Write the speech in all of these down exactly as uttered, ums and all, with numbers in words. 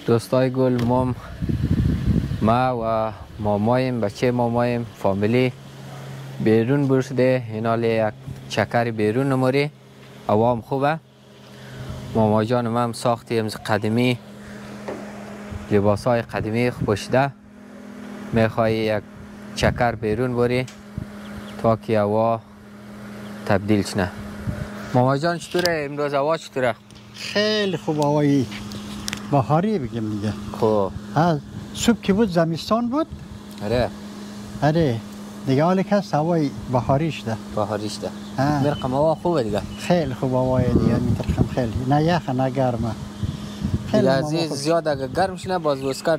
دوستای گل مام ما و مامایم بچه مامایم فامیلی بیرون برشده اینال یک چکر بیرون نموری عوام خوبه. ماما جان من ساختی امز قدیمی لباس های قدیمی پوشیده میخوای یک چکر بیرون بری تا که هوا تبدیل شنه. ماما جان چطوره امروز هوا چطوره؟ خیلی خوب هوایی بهاری بگیم دیگه. خوب ها صبح که بود زمستان بود. آره آره دیگه حالی که هوای بهاری شده. بهاری شده. مرقم هوا خوبه دیگه. خیلی خوب هوای دیگه میترخم خیلی نه یخ نه گرمه. خیلی عزیز زیاد اگه گرم شنه باز وسکت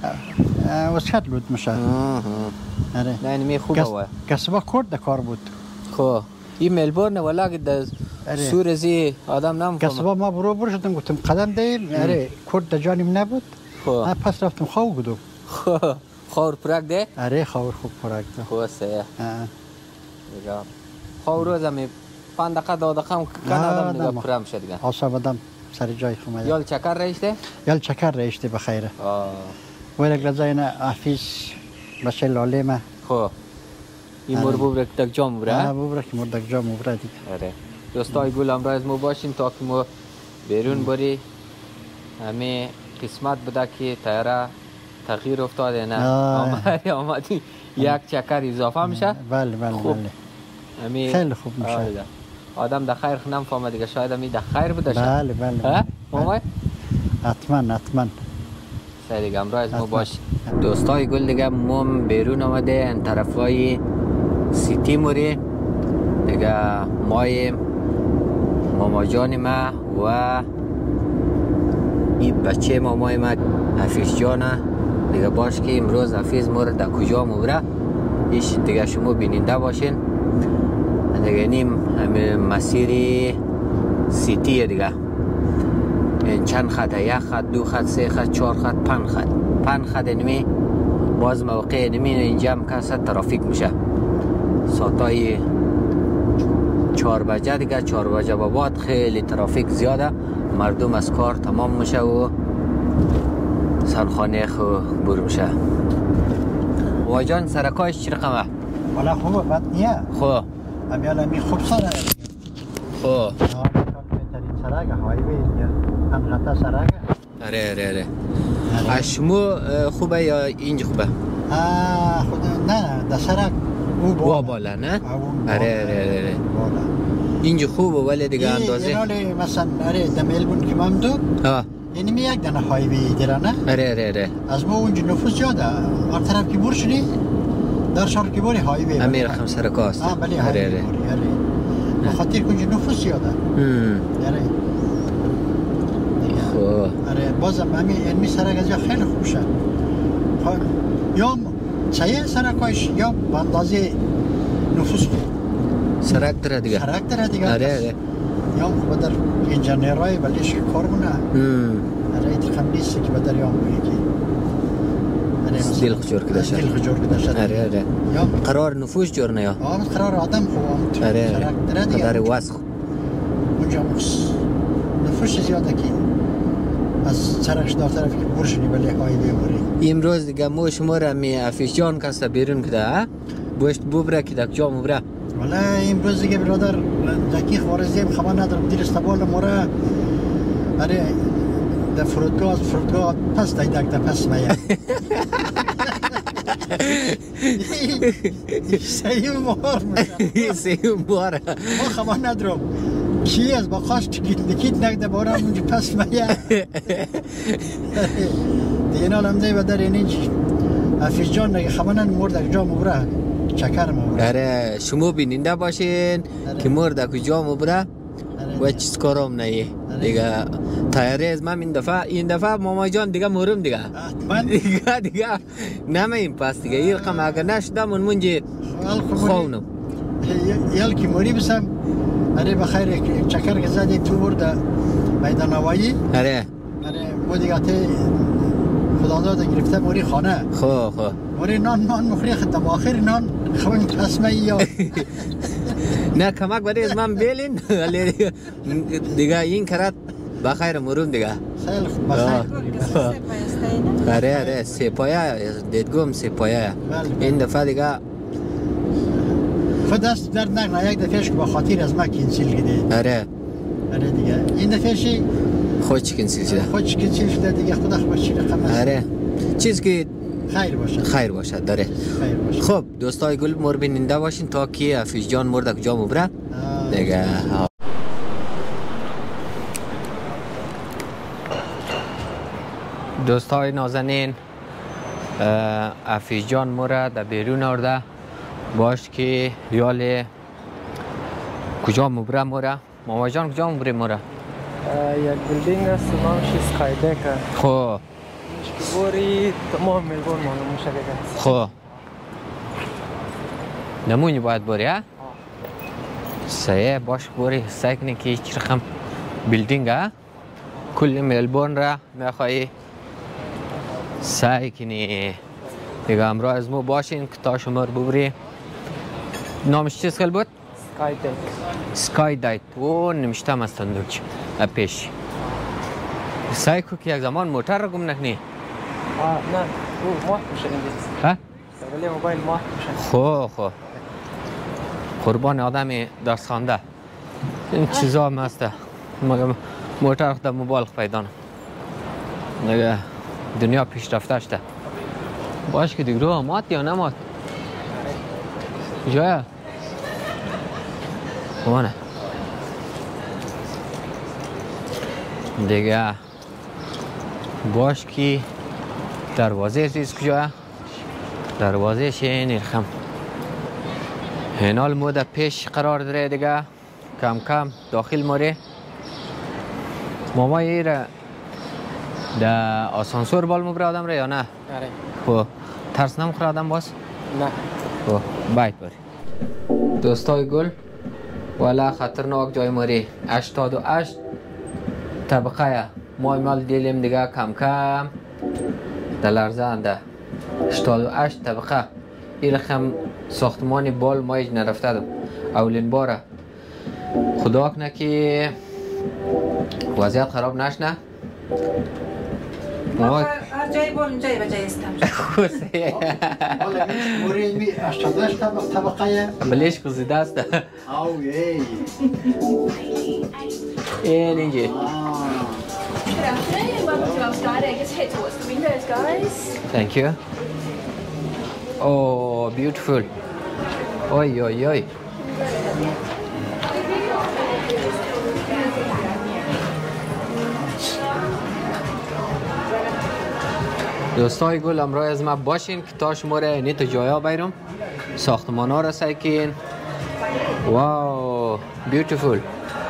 وسکت بود میشه. آره نه اینمی خوبه هوا. کسبه کرد کار بود. خب این ملبورن ولی که سور زی آدم نمیفهمه. کسبه ما برو برو شدم گفتم قدم دیم آره کرد جانم نبود. خب پس رفتم خو بودم. خب خور پرک ده؟ آره خور خوب پرک ده. خوب سه. دیگه خور روز می پنج دقیقه دو دقیقه هم کن آدم دیگه پرم شد دیگه. آسا بدم سر جای خونه. یال چکر رایشته؟ یال چکر رایشته بخیره. آه. ولی گذاشتن آفیس باشه لاله ما. خب این مور ببرک دک جام ببره؟ آه ببرک مور دک جام ببره دیگه. آره. دوستای گل امروز ما باشیم تا که ما بیرون بری همه قسمت بده که تیاره تغییر افتاده نه آمدی آمدی یک چکر اضافه میشه. بله بله بله خیلی خوب میشه. آدم در خیر نمیفهمه دیگه شاید می در خیر بوده شد. بله بله مامان حتما حتما سر دیگه امروز ما باش دوستای گل دیگه ما بیرون آمده این طرفای سیتی موری دیگه مای ماما جان ما و این بچه مامای ما حفیظ جانه دیگه باش که امروز حفیظ مورد در کجا مبره ایش دیگه شما بیننده باشین دیگه نیم همه مسیر سیتیه دیگه این چند خط یک خط دو خط سه خط چهار خط پنج خط پنج خط نمی باز موقع نمی اینجا هم کسا ترافیک میشه ساعتای چهار بجه دیگه چهار بجه با بعد خیلی ترافیک زیاده مردم از کار تمام میشه و سرخانه خو بور میشه. واجان سرکایش چی رقمه؟ والا خوبه بد نیه. خوب امیال امی خوب سره. خوب بهترین سرگه هایوی انقطع سرگه. اره اره اره اشمو خوبه یا اینج خوبه؟ آه خود نه در سرک او بالا بالا نه؟ اره اره اره اینج خوبه ولی دیگه اندازه اینالی مثلا اره در ملبورن که من دو یعنی می یک دنه هایوی دیره نه؟ اره اره اره از ما اونجا نفوس زیاده هر طرف که بور شدی در شهر که بوری هایوی امیر رقم سرکاست. آه بله هایوی بوری اره بخاطر که اونجا نفوس زیاده اره اره بازم همین علمی سرک از خیلی خوب شد یا سایه سرکایش یا باندازی نفوس خوب سرک داره دیگه سرک داره دیگه اره اره یا خوب در انجینرهای بلیش کار کنه اره ایت خمیسی که بدر یا مویی که دل خجور کده شد دل خجور کده شد اره اره قرار نفوس جور نه یا آه قرار آدم خوب اره سرک داره دیگه قرار واسخ اونجا نفوس زیاده که از سرش دار طرف که برشنی بله هایی بیموری امروز دیگه ما شما را می افیشان کسته بیرون کده بوشت ببره که دک جا مبره والا امروز دیگه برادر دکی خوارزیم خبر ندارم دیر استبال مورا اره در فرودگاه از فرودگاه پس دای دک در پس میا سیم بار میشه سیم بار ما خبر ندارم کی از با خواست تکیت نکیت نگده بارم اونجا پس میا دیگه نالم دی و در اینج حفیظ جان نگه خبرن مورد جا مبره چکر مبره اره شما بیننده باشین که مورد کجا مبره و چیز کارم نیه دیگه تایره از من این دفعه این دفعه ماما جان دیگه مورم دیگه دیگه دیگه نمیم پس دیگه این رقم اگر نشدم اون منجی خونم یال که موری بسم اره بخیر چکر که زدی تو برده میدان هوایی اره اره مو دیگه تی خدا داده گرفته موری خانه خو خو موری نان نان مخری ختم آخر نان خواهیم پسمه یا نه کمک بده از من بیلین دیگه این کرد بخیر مرون دیگه خیلی خوب بخیر آره آره سه پایه دیدگم سه پایه این دفعه دیگه خود دست درد نکنه یک دفعهش که با خاطر از ما کنسیل گده آره آره دیگه این دفعهشی خود چی کنسیل شده خود چی کنسیل شده دیگه خدا خوش چی رقم است آره چیز که خیر باشد خیر باشد داره خیر باشد خب دوستای گل مور بیننده باشین تا کی حفیظ جان مرد کجا مبره دیگه دوستای نازنین حفیظ جان مور در بیرون آورده باش که ریال کجا مبره موره ماما جان کجا مبره موره یک بیلدینگ است نامش اسکای دک خب بوری تمام ملبورن معلوم میشه دیگه خب نمونی باید بوری ها سایه باش بوری سعی کنی که هیچ رقم بیلدینگ ها کل ملبورن را میخوایی سعی کنی دیگه امراه از مو باشین که تا شما رو ببری نامش چیز خیل بود؟ سکای دک سکای دایت او نمیشتم از تندوچ پیش سعی کو که یک زمان موتر رو گم نکنی آه نه او ماه میشه اینجا ها؟ ولی موبایل ماه میشه خو خو قربان آدمی درس خوانده این چیزا هم هسته مگه موتر خود موبایل پیدا نگه دنیا پیشرفته شده باش که دیگه رو مات یا نمات کجایه خوانه دیگه باش که دروازه چیز کجایه دروازه شه نرخم هنال مو در پیش قرار داره دیگه کم کم داخل ماره ماما ایره در آسانسور بال مبره آدم را یا نه؟ آره خب ترس نمخوره آدم باز؟ نه خب باید باری دوستای گل والا خطرناک جای ماری هشتاد و هشت طبقه ما مال دیلیم دیگه کم کم در لرزه انده هشتاد و هشت طبقه این رقم ساختمانی بال ما ایج نرفته دم اولین باره خدا کنه که وضعیت خراب نشنه ما هر جایی بول جایی به جایی استم حالا موری می هشتاد و هشت طبقه بلیش قزیده است او ای این اینجا Good afternoon, welcome to our sky deck. Just head towards the windows, guys. Thank you. Oh, beautiful. Oi, oi, oi. دوستای گل امروز از ما باشین که تا شما را نیت جایا بیرم ساختمان ها را سعی کن. واو بیوتیفول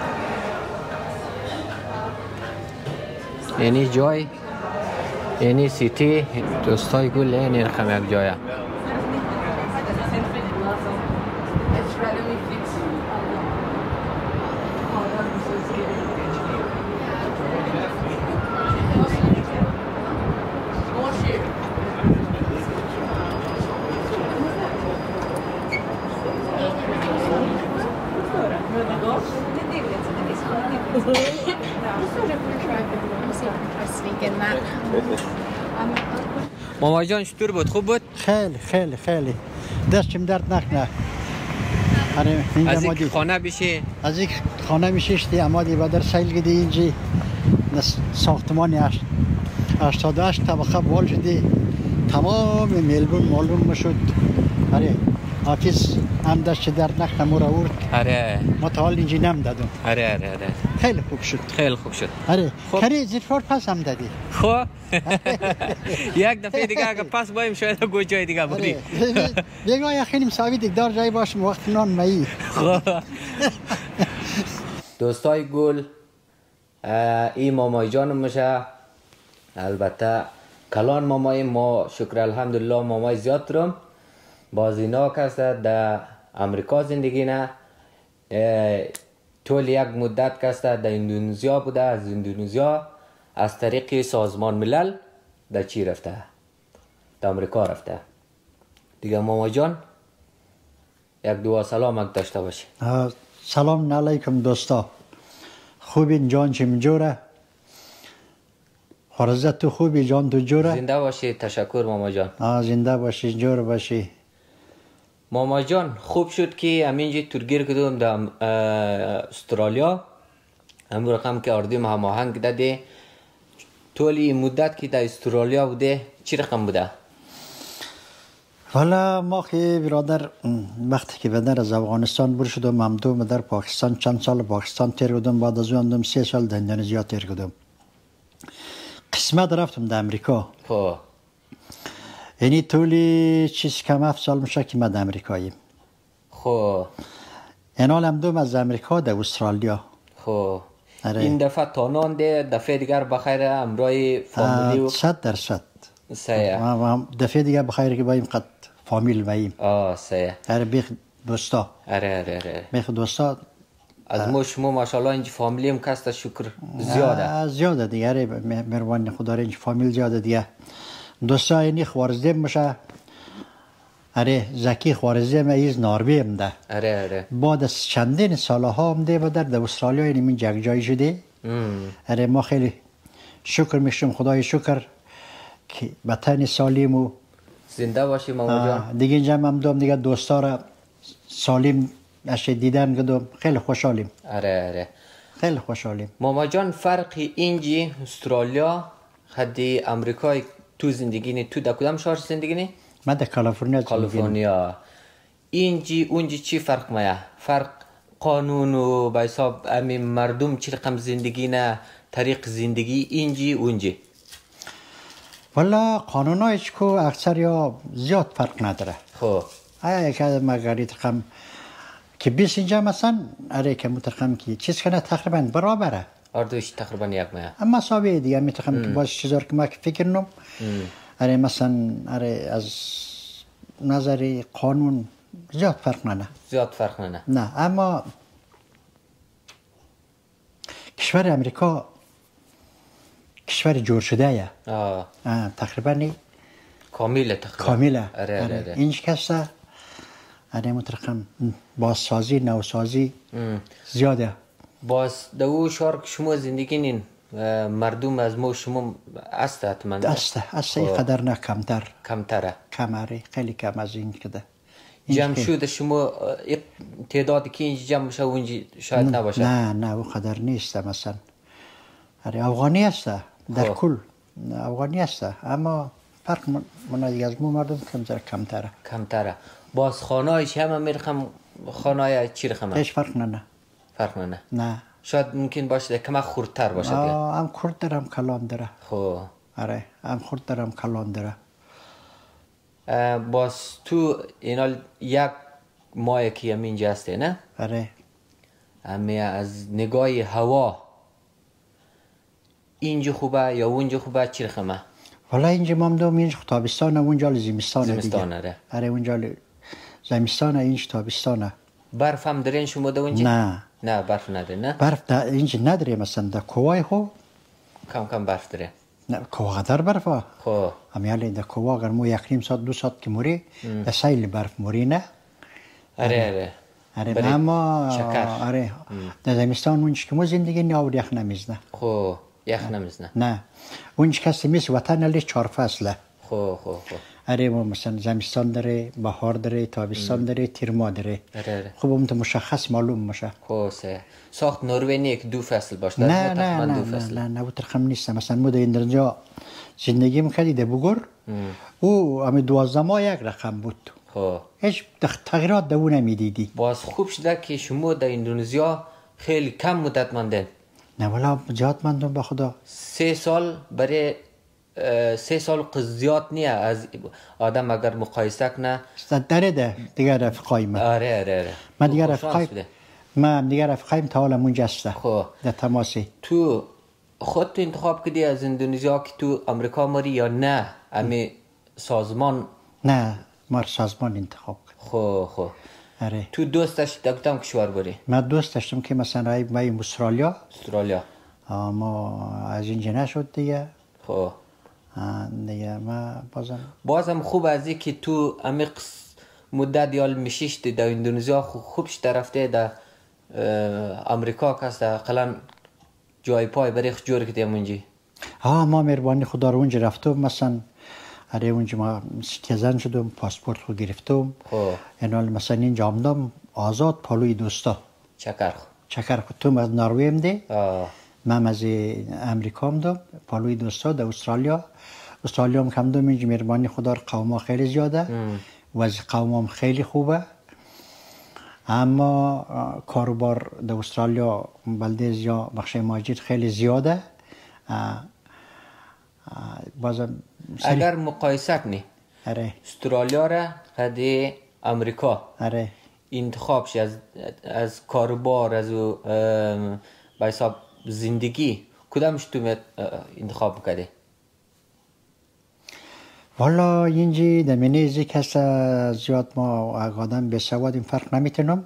یعنی جای یعنی سیتی دوستای گل یعنی رقم یک جایه ماما جان چطور بود؟ خوب بود؟ خیلی خیلی خیلی دستم درد نکنه از این خانه بشه از این خانه میششتی اما دی بدر سیل گدی اینجا ساختمانی هشتاد و هشت طبقه بال شدی تمام ملبورن معلوم میشد آره حافظ هم دست درد نکنه مورا ورد آره ما تا حال اینجا نم دادم آره آره آره خیلی خوب شد خیلی خوب شد آره کاری زیرفار پس هم دادی خب یک دفعه دیگه اگه پس بایم شاید گوی جای دیگه بودی دیگه یخینی مساوی دیگدار جای باشم وقت نان مایی دوستای گل این مامای جانم میشه البته کلان مامای ما شکر الحمدلله مامای زیاد ترم باز اینا کسته در امریکا زندگی نه طول یک مدت کسته در اندونزیا بوده از اندونزیا از طریق سازمان ملل در چی رفته در امریکا رفته دیگه ماما جان یک دعا سلامت داشته باشی سلام علیکم دوستا خوبین جان چه میجوره خارزه تو خوبی جان تو جوره؟ زنده باشی. تشکر ماما جان. آه زنده باشی جور باشی. ماما جان خوب شد که همینجی تورگیر کدوم در استرالیا همون رقم که آردیم هماهنگ داده. طولی مدت که در استرالیا بوده چی رقم بوده؟ والا ما که برادر وقتی که بدر از افغانستان بر شدم هم دوم در پاکستان چند سال پاکستان تیر کردم، بعد از اون سه سال در اندونزیا تیر کردم. قسمت رفتم در امریکا. خب یعنی طولی چیز کم هفت سال میشه که من در امریکاییم. خب این حال هم دوم از امریکا در استرالیا. خب اره. این دفعه تانانده دفعه دیگر بخیر امرای فامیلی و صد درصد سایه. دفعه دیگر بخیر که بایم قد فامیل بایم. آه سایه. اره بیخ دوستا. اره اره اره. بیخ دوستا. از ما شما ماشاءالله اینج فامیلی هم کست شکر زیاده. زیاده دیگه. اره مهربانی خدا اینج فامیل زیاده دیگه. دوستا اینی خوارزده میشه. اره زکی خوارزده میز ناربی هم ده. اره اره. بعد از چندین سالها هم ده در در استرالیا این من جگ جای شده. اره ما خیلی شکر میشم خدای شکر که وطن سالم و زنده باشی ماما جان. دیگه اینجا هم دوم دیگه دوستا را سالم اش دیدن کدوم خیلی خوشحالیم. اره اره. خیلی خوشحالیم. ماما جان فرق اینجی استرالیا خدی امریکای تو زندگی نی تو در کدام شهر زندگی نی؟ من در کالیفرنیا. کالیفرنیا. اینجی اونجی چی فرق مایه؟ فرق قانون و به حساب امی مردم چی رقم زندگی نه طریق زندگی اینجی اونجی؟ والا قانونایش کو اکثر یا زیاد فرق نداره. خب آیا که مگری تقم که بیس اینجا مثلا اره که متقم که چیز کنه تقریبا برابره. اردوش تقریبا یک مایه. اما سابه دیگه میتقم که باز چیزار که ما که فکر نم اره مثلا اره از نظر قانون زیاد فرق نه. زیاد فرق نه. نه اما کشور امریکا کشور جور شده یه. آه. تقریبا نی کامله تقریبا. کامله. اره اره اره. اینج کسته اره مترقم بازسازی نوسازی زیاده. باز دو شهر که شما زندگی نین مردم از ما شما است حتما. است است اینقدر نه کمتر. کمتره. کمره خیلی کم از این کده. جمع شده شما تعدادی که اینجا جمع شه اونجا شاید نباشه. نه نه او قدر نیست مثلا. اره افغانی است در کل افغانی است اما فرق من دیگه از مو مردم کمتر کمتره. کمتره. باز خانه‌ایش هم میرخم خانه‌ای چی رقمه؟ هیچ فرق نه. فرق نه. نه. شاید ممکن باشه کم خردتر باشه دیگه. آه هم خرد دارم کلان داره. خب. آره هم خرد دارم کلان داره. باز تو اینال یک ماه که هم اینجا هسته نه؟ آره. اما از نگاه هوا اینجا خوبه یا اونجا خوبه چی رقمه؟ والا اینجا ما دوم اینجا تابستانه اونجا زمستانه دیگه. زمستانه اره. آره اونجا زمستانه اینجا تابستانه. برف هم دارین شما در اونجا؟ نه. نه برف نداره نه؟ برف در اینجا نداره مثلا در کوای خو کم کم برف داره. نه کوه قدر برفه. خب. امیالی در کوه اگر مو یک نیم ساعت دو ساعت که موری در سیل برف موری نه. اره اره. آره اما شکر. آره در زمستان اونجا که مو زندگی نیاور یخ نمیزنه. خب یخ نمیزنه. نه اونجا کسی میشه وطن علی چهار فصله. خب خب خب. اره ما مثلا زمستان داره، بهار داره، تابستان داره، تیر ماه داره. اره اره. خب اون مشخص معلوم میشه. خب سه ساخت نروژ نیک دو فصل باشه. نه نه نه نه نه نه ترخم نیست. مثلا ما در اندونزیا زندگی میکردی در بوگر او امی دوازده ماه یک رقم بود. خب. هیچ تغییرات در اون نمیدیدی. باز خوب شده که شما در اندونزیا خیلی کم مدت ماندین. نه والا زیاد ماندم به خدا. سه سال برای سه سال زیاد نیه از آدم اگر مقایسه کنه. داره ده دیگر رفقای ما. آره آره آره. من دیگر رفقای ما دیگر رفقایم تا حالا اونجا است. خب. در تماسی. تو خود تو انتخاب کردی از اندونزیا که تو امریکا مری یا نه؟ امی سازمان. نه ما سازمان انتخاب کرد. خب خب. آره. تو دوستش در کدام کشور بری؟ من دوست داشتم که مثلا ما استرالیا. استرالیا. اما از اینجا نشد دیگه. خب. دیگه ما بازم بازم خوب از این که تو عمیق مدت یال میشیشت در اندونزیا خوبش طرفته در امریکا کس در قلن جای پای بریخ جور کدیم اونجی. ها ما مهربانی خدا رو اونجا رفتم مثلا اره اونجا ما سیتیزن شدم پاسپورت خود گرفتم خب اینال مثلا اینجا آمدم آزاد پالوی دوستا چکر خو چکر خود تو از نروژ هم ده آه من از امریکا هم دم پالوی دوستا در استرالیا استرالیا هم کم دم اینجا مهربانی خدا رو قوم ها خیلی زیاده و از قوم هم خیلی خوبه اما کاروبار در استرالیا بلده یا بخش ماجد خیلی زیاده بازم اگر مقایسه کنی اره استرالیا را قد امریکا اره انتخابش از از کاروبار از به حساب زندگی کدامش تو انتخاب کردی؟ والا اینجی در منیزی کس زیاد ما آدم به سواد این فرق نمیتونم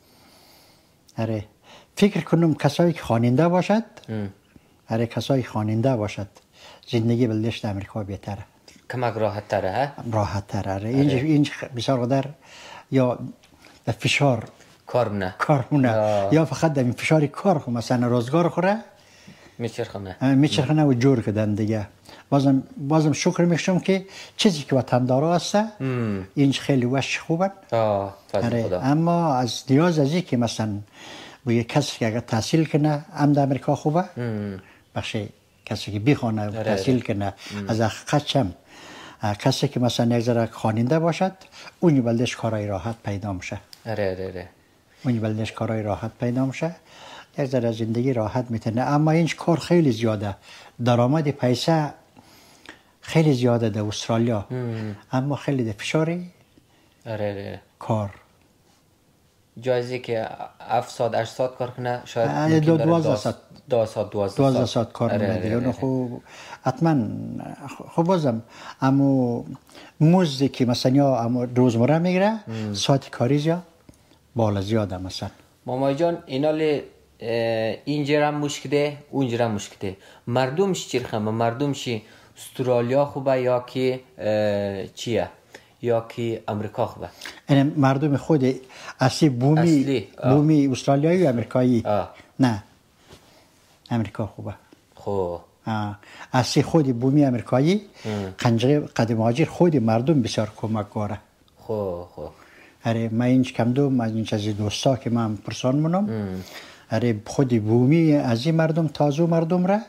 اره فکر کنم کسایی که خواننده باشد اره کسایی خواننده باشد زندگی بلدشت امریکا بهتره کمک راحت تره ها؟ راحت تره اره اینجا اینجا بسیار قدر یا در فشار کار نه کار مونه یا فقط در فشار کار خو مثلا روزگار خوره میچرخونه میچرخونه و جور کردن دیگه بازم بازم شکر میشم که چیزی که وطن دارا هسته اینج خیلی وش خوبن آه فضل خدا اما از نیاز از که مثلا بگه کسی که اگر تحصیل کنه هم در امریکا خوبه بخشی کسی که بیخوانه تحصیل کنه از حقیقت چم کسی که مثلا یک ذره خواننده باشد اونی بلدش کارای راحت پیدا میشه اره اره اره اونی بلدش کارای راحت پیدا میشه یک ذره زندگی راحت میتونه اما اینج کار خیلی زیاده درآمد پیسه خیلی زیاده در استرالیا اما خیلی در فشاری اره اره کار جایزی که هفت ساعت هشت ساعت کار کنه شاید دو دوازده ساعت دو ساعت دوازده دوازده ساعت کار کنه دیگه خب حتما خب بازم اما مزدی که مثلا یا اما روزمره میگیره ساعت کاری زیاد بالا زیاده مثلا ماما جان اینال اینجا هم مشکله اونجا هم مشکله مردمش چی خمه مردمش استرالیا خوبه یا که چیه یا که امریکا خوبه این مردم خود اصلی بومی اصلی. بومی استرالیایی و امریکایی آه. نه امریکا خوبه خب اصلی خود بومی امریکایی قنجره قدیم هاجر خود مردم بسیار کمک گاره خب خب اره من اینج کم دو من اینج از دوستا که من پرسان منم اره خود بومی از این مردم تازو مردم را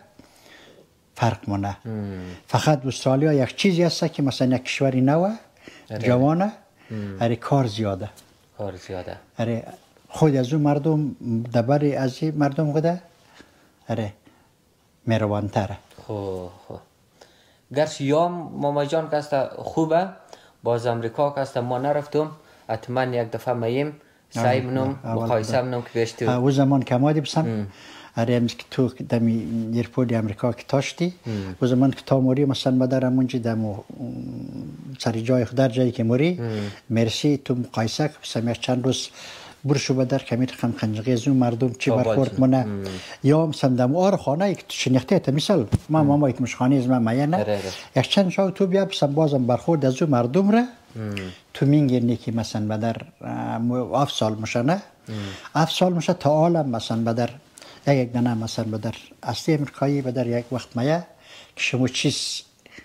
فرق مونه فقط استرالیا یک چیزی هست که مثلا یک کشوری نوه جوانه اره کار زیاده کار زیاده اره خود از اون مردم دبر از این مردم خدا اره مهربان‌تره خب خب گرچه یا ماما جان که خوبه باز امریکا که ما نرفتم حتما یک دفعه میم سعی منم مقایسه منم که بیشتر او زمان که آمدی بسم اره امز که تو دمی ایرپورت امریکا که تاشتی او زمان که تا موری مثلا بدرم اونجا دمو سری جای خودر جایی که موری مرسی تو مقایسه که بسم یک چند روز برشو بدر کمی تخم خنجقی زون مردم چی برخورد منه یا مثلا دم آر خانه یک شنیخته تا مثال ما ماما یک مشخانه از من میانه یک چند شاو تو بیا بسم بازم برخورد از اون مردم را تو میگیرنی که مثلا بدر هفت سال میشه نه هفت سال میشه تا عالم مثلا بدر یک یک دنه مثلا بدر اصلی امریکایی بدر یک وقت میه که شما چیز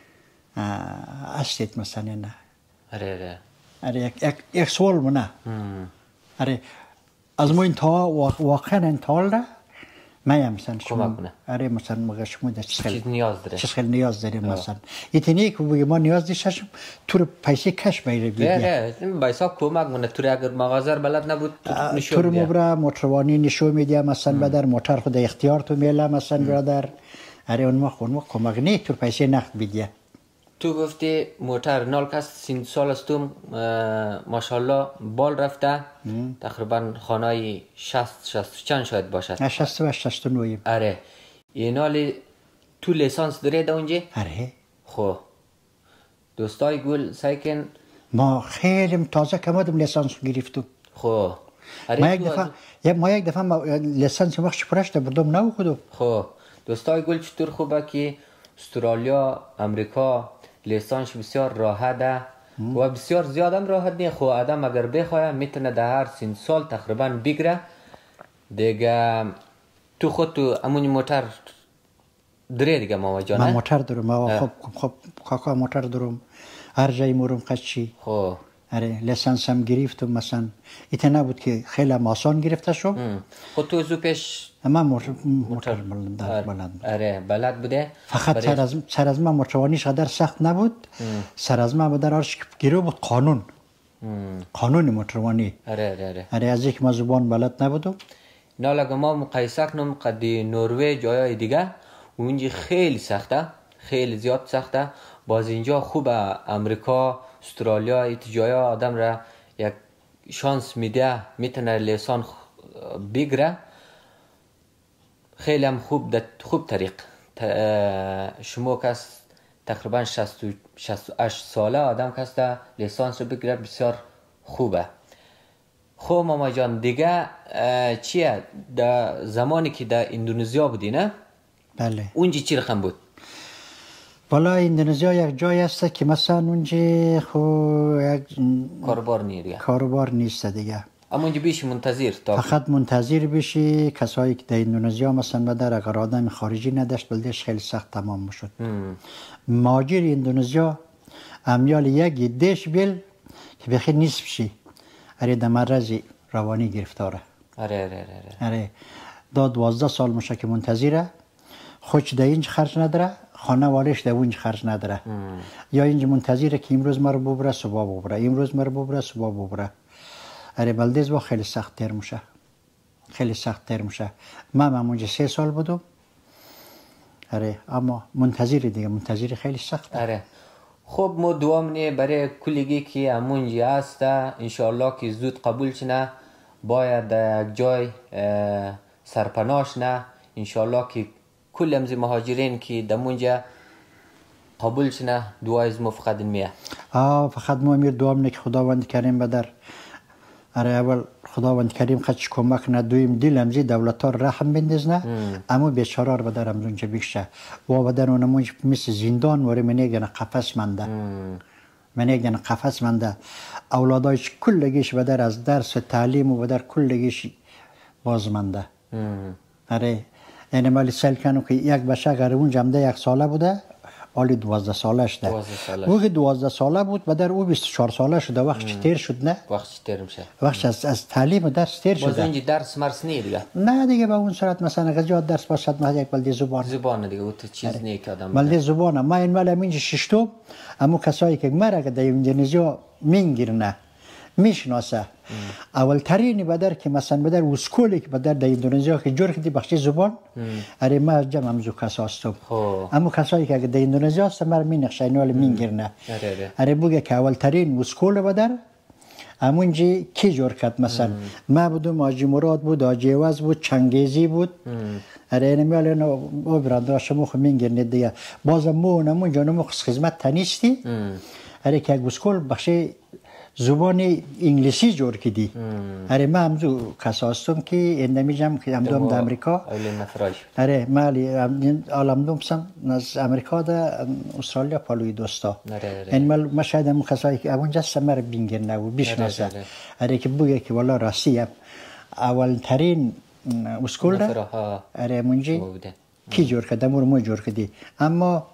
اصلیت مثلا نه اره اره یک یک سوال منه اره از ما این تا واقعا این تال را مایم مثلا شما اره مثلا مگه شما در چیز نیاز داره چیز خیلی نیاز داریم مثلا یتینی که بگی ما نیاز داشتیم تو پیسه کش میره بیاد نه نه بایسا کمک منه تو اگر مغازه بلد نبود تو رو مبره موتروانی نشو میدی مثلا بدر موتر خود اختیار تو میله مثلا برادر اره اون ما خون ما کمک نه تو پیسه نقد بیدیه تو گفتی موتر نال کس سین سال استم ماشاءالله بال رفته تقریبا خانه شصت شصت چند شاید باشد شصت و شصت و نه اره اینالی تو لیسانس داره دا اونجا اره خب دوستای گل سایکن ما خیلی تازه کمادم لیسانس گرفتم خب ما یک دفعه ما یک دفعه لیسانس وقت پرشته بردم نو خودم خب دوستای گل چطور خوبه که استرالیا امریکا لیسانس بسیار راحته و بسیار زیادم راحت نیه خب آدم اگر بخواه میتونه در هر سین سال تقریبا بگیره دیگه تو خود تو امونی موتر دره دیگه ماما جان. من موتر دارم. ما خب خب کاکا موتر دارم. هر جایی مورم قچی. خب. آره لیسانس هم گرفتم مثلا. ایت نبود که خیلی آسان گرفته شد. خود تو زو پیش من موتر موتر بلند. آره بلد بوده. فقط سر از سر از من موتروانیش قدر سخت نبود. سر از من بدر آرش گیرو بود قانون. قانون موتروانی. آره آره آره. آره از یک ما زبان بلد نبودم. نه ما مقایسه کنم قدی نروژ جای دیگه اونجا خیلی سخته، خیلی زیاد سخته. باز اینجا خوبه. امریکا، استرالیا ایت جایا آدم را یک شانس میده میتونه لیسان بگیره. خیلی هم خوب ده خوب طریق. شما کس تقریبا شصت و هشت ساله آدم کس ده لیسانس رو بگیره بسیار خوبه. خب ماما جان دیگه چیه در زمانی که در اندونزیا بودی نه؟ بله. اونجا چی رقم بود؟ والا اندونزیا یک جای است که مثلا اونجا خو یک کاروبار نیست دیگه. کاروبار نیست دیگه. اما اونجا بیش منتظر تا فقط منتظر بشی. کسایی که در اندونزیا مثلا بدر اگر آدم خارجی نداشت بلدش خیلی سخت تمام میشد. مهاجر اندونزیا امیال یک دیش بیل که بخیر نیست بشی. اره در مرض روانی گرفتاره. اره اره اره اره دا دوازده سال میشه که منتظره. خودش در اینج خرج نداره، خانه والش در اونج خرج نداره. یا اینج منتظره که امروز مرا ببره صبح ببره، امروز مرا ببره صبح ببره. اره بلدیز با خیلی سخت تر میشه. خیلی سخت تر میشه. من اونجا سه سال بودم. اره اما منتظر دیگه منتظر خیلی سخت. اره خب ما دعا منه برای کلیگی که همونجا هست انشالله که زود قبول شنه، باید در یک جای سرپناش نه انشالله که کل امز مهاجرین که در اونجا قبول شنه دعای از ما فقط میه. آه فقط ما امیر دعا منه که خداوند کریم بدر. اره اول خداوند کریم خدش کمک نه، دویم دل امزی دولت ها رحم بندازنه. اما بیچاره رو بدر امز اونجا بیشه و بدر اونمونج مثل زندان وره منیگن قفس منده. منیگن قفس منده. اولادایش کلگیش بدر از درس تعلیم و بدر کلگیش باز منده. اره یعنی مالی سال کنو که یک بچه اگر اونجا همده یک ساله بوده آلی دوازده سالش ده. او که دوازده ساله بود بدر او بیست و چهار ساله شده. وقت تیر شد نه؟ وقت تیر میشه. وقت از از تعلیم درس تیر شده. باز اونجا درس مرس نی دیگه. نه دیگه به اون صورت مثلا غزیات درس باشد ما یک بلدی زبان. زبان دیگه اون چیز نی که آدم. بلدی زبانه. ما این مال همینج ششتم اما کسایی که مرا که در اندونزیا مینگیرنه میشناسه. اول ترین بدر که مثلا بدر اسکولی که بدر در اندونزیا که جور کردی بخش زبان. اره ما از جمع همزو کسا هستم. اما کسایی که در اندونزیا هست مرا مینخشه اینوال مینگیرنه. اره بوگه که اول ترین اسکول بدر همونجی کی جور کرد مثلا ما بودم آجی مراد بود، آجی عوض بود، چنگیزی بود. اره اینه میال اینو او برادر شما خو مینگیرنه دیگه. بازم مو نمونجا نمو خدمت تنیستی. اره که اسکول بخش زبان انگلیسی جور کردی. اره ما همزو کسا هستم که اندمیجم که همدوم در امریکا. اره مالی آلمدوم سم از امریکا در استرالیا پالوی دوستا. این مال ما شاید همون کسایی که اونجا سمر بینگر نبود بیشناسه. اره که بگه که والا راستی اول ترین اسکول ده. اره منجی کی جور کرده مور مو جور کردی. اما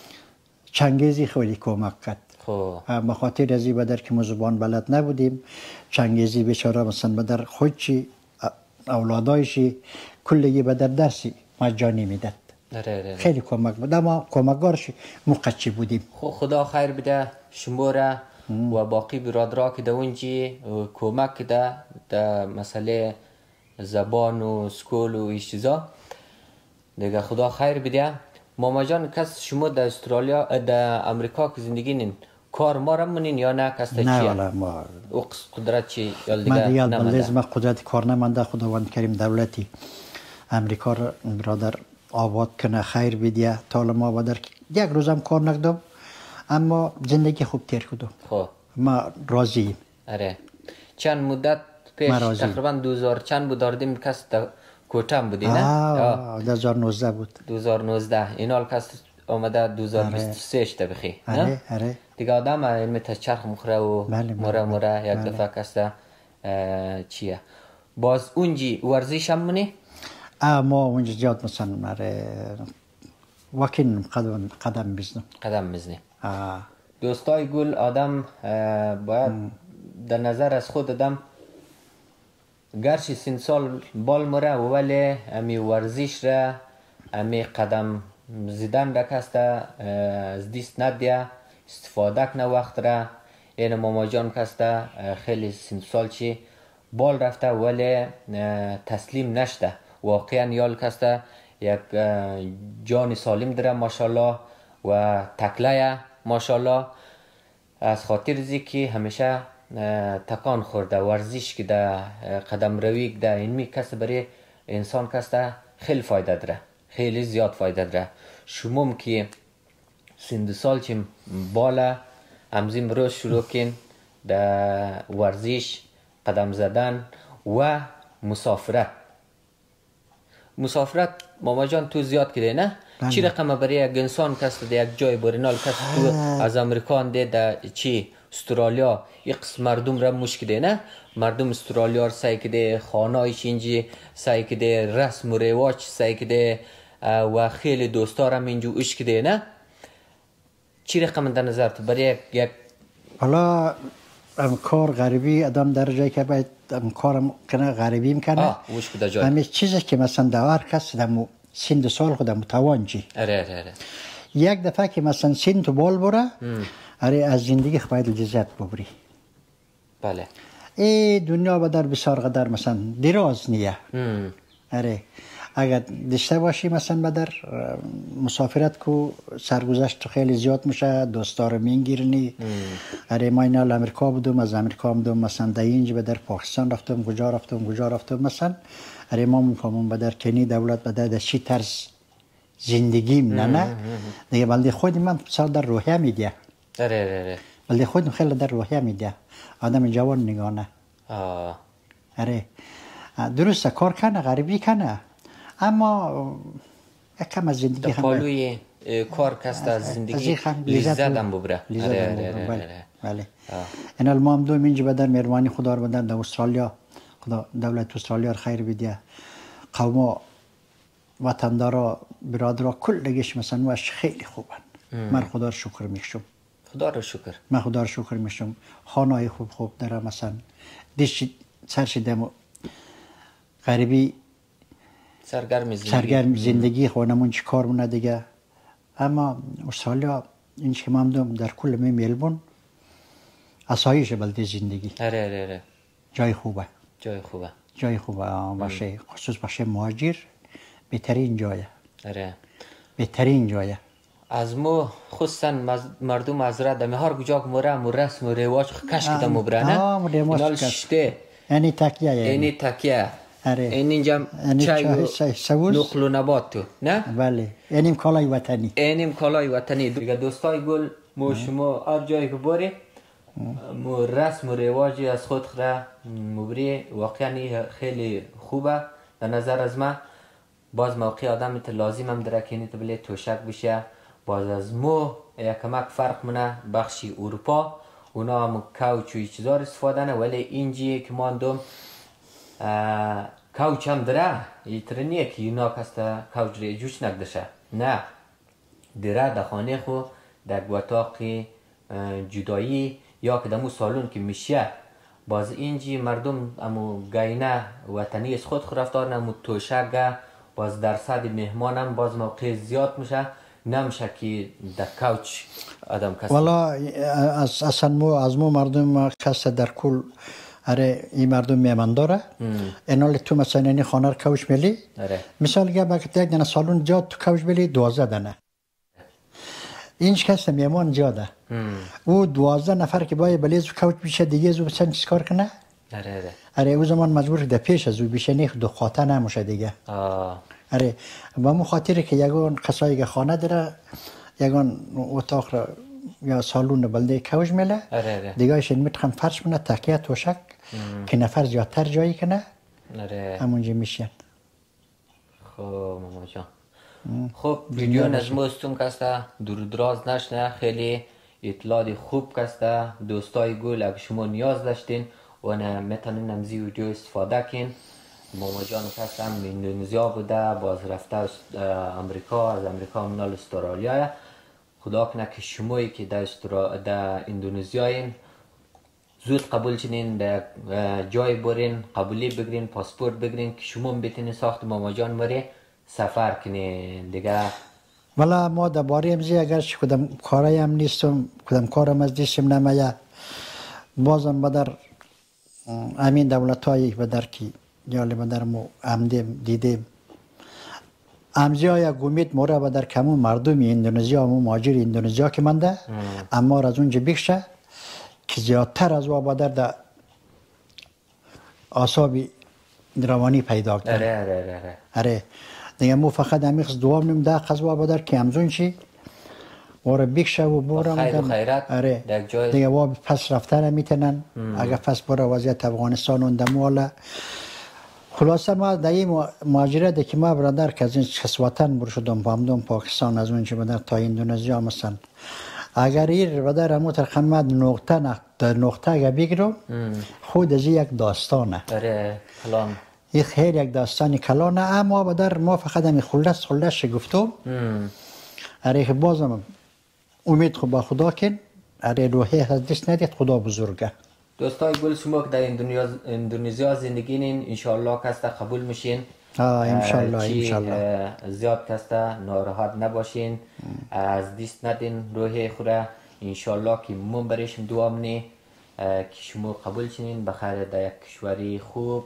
چنگیزی خیلی کمک کرد. به خاطر ازی بدر که ما زبان بلد نبودیم چنگیزی بیچاره مثلا بدر خودشی اولادایشی کلگی بدر درسی مجانی میداد. خیلی کمک بود اما کمکگارش مقچی بودیم. خدا خیر بده شما را و باقی برادرها که در اونجا کمک ده در مسئله زبان و سکول و ایش چیزا دیگه. خدا خیر بده. ماما جان کس شما در استرالیا در امریکا که زندگی نین کار ما را منین یا نه کس تا چیه؟ نه والا ما او قدرت چی یال دیگه دیگه نمانده. من دیگه ما قدرت کار نمانده. خداوند کریم دولتی امریکا را برادر آباد کنه خیر بدیه. تا ما بدر یک روزم کار نکردم اما زندگی خوب تیر کردم. خب ما راضیم. اره چند مدت پیش تقریبا دوزار چند بود داردیم کس کوتام بودی نه؟ آه دو هزار و نوزده بود. دو هزار و نوزده اینال کس آمده دو هزار و بیست و سه اشته بخی. اره اره دیگه آدم علم تچرخ مخوره و مره مره یک دفعه کسته چیه باز اونجی ورزش هم منی؟ ما اونجا زیاد مثلا مره واکین قدم قدم بزنم قدم بزنی. دوستای گل آدم باید در نظر از خود آدم گرچه سن سال بال مره ولی امی ورزش را امی قدم زدن را کسته از دیست ندیه استفاده کنه وقت را. این ماما جان کسته خیلی سن سال چی بال رفته ولی تسلیم نشده. واقعا یال کسته یک جان سالم داره ماشاءالله و تکله ماشاءالله. از خاطر زیکی همیشه تکان خورده ورزش که ده قدم روی که ده اینمی کس برای انسان کسته خیلی فایده داره، خیلی زیاد فایده داره. شموم که سند سال چیم بالا همزیم روز شروع کن ده ورزش قدم زدن و مسافرت. مسافرت ماما جان تو زیاد کده نه؟ چی رقم برای یک انسان کس ده یک جای برینال کس تو از امریکان ده ده چی استرالیا یک قسم مردم را مشکده نه؟ مردم استرالیا را سعی کده خانهایش اینجی سعی کده رسم و رواج سعی کده و خیلی دوستا را اینجا اش کده نه؟ چی رقم در نظر تو برای یک حالا ام کار غریبی آدم در جایی که باید ام کارم کنه غریبی میکنه. آه وش کده جای همه چیزی که مثلا دوار کس دمو سند سال خودم متوانجی اره اره اره یک دفعه که مثلا سن تو بال بره اره از زندگی باید لذت ببری. بله ای دنیا به در بسیار قدر مثلا دراز نیه. اره اگر داشته باشی مثلا به در مسافرت کو سرگذشت تو خیلی زیاد میشه، دوستا رو میگیرنی. اره ما اینا امریکا بودم، از امریکا بودم مثلا در اینج به در پاکستان رفتم، کجا رفتم کجا رفتم مثلا. اره ما میفهمم به در کنی دولت به در چی طرز زندگیم نه نه دیگه بلده خود من سال در روحیه میده. اره اره بلده خود خیلی در روحیه میده آدم جوان نگانه. آه اره درسته کار کنه غریبی کنه اما یکم از زندگی هم پالوی کار کست از زندگی لذت هم ببره. بله این ما هم دوم اینجا بدر مهربانی خدا رو بدر در استرالیا، خدا دولت استرالیا رو خیر بیده، قوما وطندارا برادرها کلگیش مثلا وش خیلی خوبن. من خدا رو شکر میشم. خدا رو شکر من خدا رو شکر میشم. خانه خوب خوب داره مثلا دیش سرش دم غریبی سرگرم زندگی سرگرم زندگی خونمون چی کار مونه دیگه. اما استرالیا این که ما دوم در کل می ملبورن اسایش بلده زندگی. اره اره اره جای خوبه. جای خوبه. جای خوبه باشه خصوص باشه مهاجر بهترین جایه. اره بهترین جایه. از مو خصوصا مردم از را دم هر کجا مره مو رسم و رواج کش کدام مبرنه اینال شته یعنی تکیه یعنی تکیه اره این اینجا چای و نقل و نبات تو نه؟ بله اینیم کالای وطنی اینیم کالای وطنی. دیگه دوستای گل مو شما هر جایی که باری مو رسم و رواجی از خود خره مبری واقعا خیلی خوبه در نظر از من. باز موقع آدم ایت لازم هم داره که نیت بله توشک بشه. باز از مو یکمک فرق منه بخشی اروپا اونا هم کوچ و چیزار استفاده نه ولی اینجی که ما اندوم کوچ هم داره ایتر نیه که اونا کسته کوچ ری جوش نگدشه نه داره در خانه خو در گواتاق جدایی یا که دمو سالون که میشه. باز اینجی مردم امو گاینه وطنی از خود خرفتار نمو توشک باز درصد مهمان هم باز موقع زیاد میشه نمیشه که در کوچ آدم کسی والا از اصلا مو از مو مردم کس در کل اره این مردم میمن داره اینال تو مثلا این خانه رو کوچ میلی مثال که وقتی یک دنه سالون جاد تو کوچ میلی دوازده دنه اینش کس میمان جاده او دوازده نفر که باید بلیز کوچ بیشه دیگه زو بسن چیز کار کنه. اره اره اره او زمان مجبور ده پیش از او بیشه نیخ دو خاطر نموشه دیگه. آه اره و مو خاطره که یگان قصایی که خانه داره یگان اتاق را یا سالون بلده کوچ میله دیگه ایشون میتخم فرش منه تکیه توشک که نفر زیادتر جایی کنه همونجا میشن. خب ماما جان خب ویدیو نظمستون کسته دور دراز نشنه خیلی اطلاعی خوب کسته دوستای گل اگه شما نیاز داشتین و نه میتونین نمزی ویدیو استفاده کن ماما جان هستم اندونزیا بوده، باز رفته امریکا، از امریکا منال استرالیا. خدا کنه که شمایی که در استرا... در اندونزیاین زود قبول چنین در جای برین، قبولی بگیرین، پاسپورت بگیرین که شما بتونین ساخت ماما جان مری سفر کنین دیگه. ولی ما در باره امزی اگر چه کدام کارایی هم نیستم، کدام کارم از دیشم نمیه، بازم بدر امین دولت هایی بدر که جالی بدر مو امدیم دیدیم امزی های گومید مورا بدر کمون مردم اندونزیا و مهاجر اندونزیا که منده، اما از اونجا بیشه که زیادتر از او بدر در آسابی روانی پیدا کرد. اره اره اره اره دیگه مو فقط امیخ دوام نیم ده قضوا بدر که امزون چی وره بیکشه و بورم خیر و خیرت اره در جای دیگه وا پس رفتن میتونن اگه پس برای وضعیت افغانستان اون والا. خلاصه ما در این مهاجرت که ما برادر که از این کس وطن بر شدم بامدم پاکستان از اونجا بدر تا اندونزیا مثلا اگر ایر بدر همو تر خمد نقطه نقطه اگه بگیرم خود از یک داستانه. اره کلان این خیلی یک داستانی کلانه، اما بدر ما فقط همی خلص خلص گفتم. اره که بازم امید خود با خدا کن، اره روحی از دست ندید، خدا بزرگه. دوستای گل شما که در اندونزیا زندگی نین انشالله کسته قبول میشین. آه انشالله انشالله زیاد کسته ناراحت نباشین، از دست ندین روحی خوره. انشالله که من برایشم دعا منی که شما قبول شین بخیر در یک کشوری خوب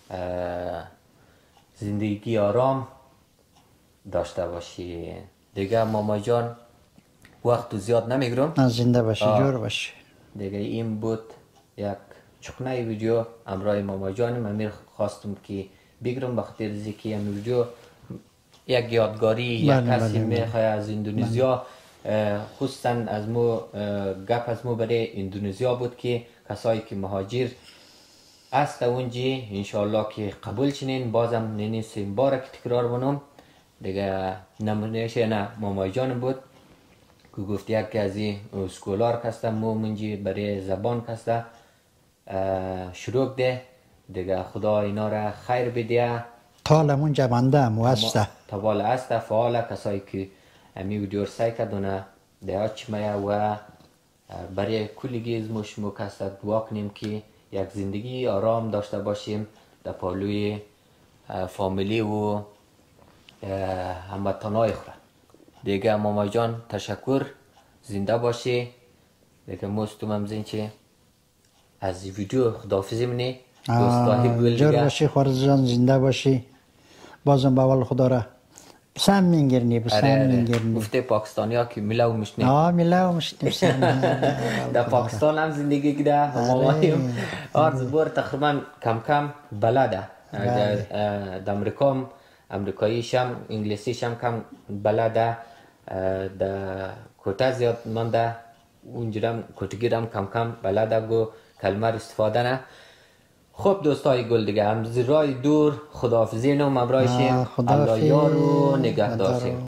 زندگی آرام داشته باشین دیگه. ماما جان وقت زیاد نمیگرم، زنده باشی جور باشی دیگه. این بود یک چکنه ویدیو امرای ماما جانم. من خواستم که بگیرم بخاطر از که این ویدیو یک یادگاری یک کسی میخواه از اندونزیا، خصوصا از مو گپ از مو برای اندونزیا بود که کسایی که مهاجر است اونجا انشالله که قبول چنین. بازم نینی سیم باره که تکرار بنم دیگه. نمونهش نه ماما جانم بود که گفت یک از این اسکولار کسته مو منجی برای زبان کسته شروع ده دیگه. خدا اینا را خیر بده. طال منجا منده موسته طوال است فعال کسایی که امی ویدیو سعی کردونه ده چمه و برای کلیگی از مشمو کسته دعا کنیم که یک زندگی آرام داشته باشیم در پالوی فامیلی و هموطنای خود دیگه. ماما جان تشکر، زنده باشی دیگه. مستم هم زین چه از ویدیو خداحافظی منی. دوستای گل جور دیگه باشی خورز جان، زنده باشی. بازم باول خدا را بسام میگیرنی بسام میگیرنی. گفته پاکستانی ها که میلاو مشنی. آه میلاو مشنی بسام در پاکستان هم زندگی کده. مامایم آرز بور تقریبا کم کم بلده. در امریکا هم امریکاییش هم انگلیسیش هم کم بلده. در کوتا زیاد منده اونجا هم کوتگیرم کم کم بلده گو کلمه استفاده نه. خب دوستای گل دیگه هم زیرای دور خداحافظی نو مبرایشیم. الله یار و نگهدار.